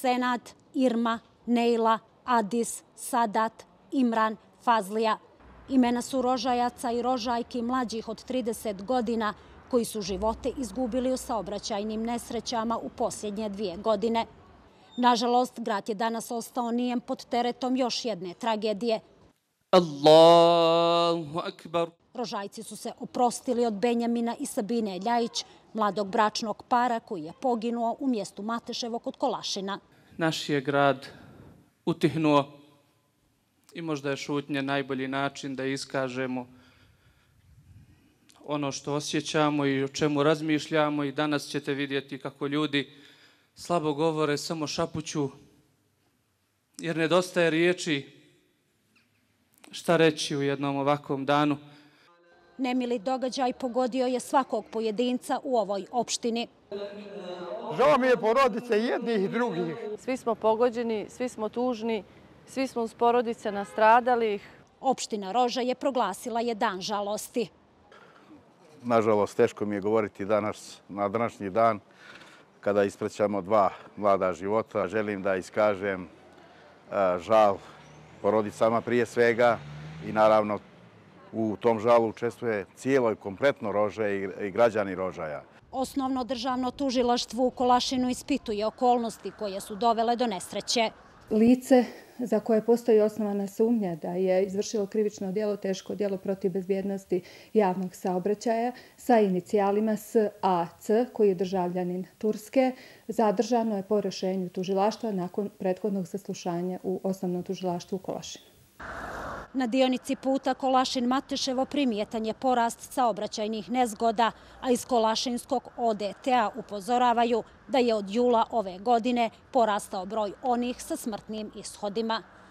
Senad, Irma, Neila, Adis, Sadat, Imran, Fazlija. Imena su rožajaca i rožajki mlađih od 30 godina koji su živote izgubili u saobraćajnim nesrećama u posljednje 2 godine. Nažalost, grad je danas ostao nijem pod teretom još jedne tragedije. Allahu akbar. Rožajci su se oprostili od Benjamina i Sabine Ljajić, mladog bračnog para koji je poginuo u mjestu Mateševo kod Kolašina. Naš je grad utihnuo i možda je šutnja najbolji način da iskažemo ono što osjećamo i o čemu razmišljamo, i danas ćete vidjeti kako ljudi slabo govore, samo šapuću, jer nedostaje riječi šta reći u jednom ovakvom danu. Nemili događaj pogodio je svakog pojedinca u ovoj opštini. Žao mi je porodice jednih i drugih. Svi smo pogođeni, svi smo tužni, svi smo uz porodice nastradalih. Opština Roža je proglasila je dan žalosti. Nažalost, teško mi je govoriti danas, na današnji dan, kada ispraćamo 2 mlada života. Želim da iskažem žal porodicama prije svega i naravno u tom žalu učestvuje cijelo i kompletno Rože i građani Rožaja. Osnovno državno tužilaštvo u Kolašinu ispituje okolnosti koje su dovele do nesreće. Lice za koje postoji osnovana sumnja da je izvršilo krivično djelo, teško djelo protiv bezbjednosti javnog saobraćaja sa inicijalima SAC, koji je državljanin Turske, zadržano je po rješenju tužilaštva nakon prethodnog saslušanja u osnovnom tužilaštvu u Kolašinu. Na dionici puta Kolašin-Mateševo primjetan je porast saobraćajnih nezgoda, a iz Kolašinskog ODT-a upozoravaju da je od jula ove godine porastao broj onih sa smrtnim ishodima.